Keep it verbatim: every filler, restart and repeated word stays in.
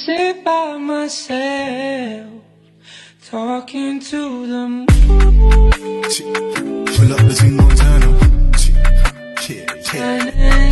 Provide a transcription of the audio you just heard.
Sit by myself, talking to the moon. Pull up the T Montana. Yeah, yeah.